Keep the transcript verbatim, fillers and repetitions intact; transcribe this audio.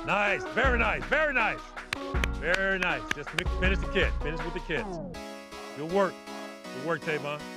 Nice, very nice, very nice. Very nice. Just finish the kid. Finish with the kids. Good work. Good work, Tavon.